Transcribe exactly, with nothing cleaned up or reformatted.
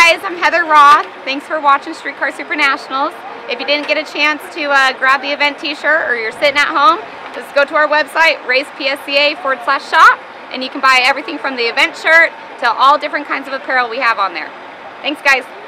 guys, I'm Heather Roth. Thanks for watching Streetcar Super Nationals. If you didn't get a chance to uh, grab the event t-shirt or you're sitting at home, just go to our website, racepsca forward slash shop, and you can buy everything from the event shirt to all different kinds of apparel we have on there. Thanks, guys.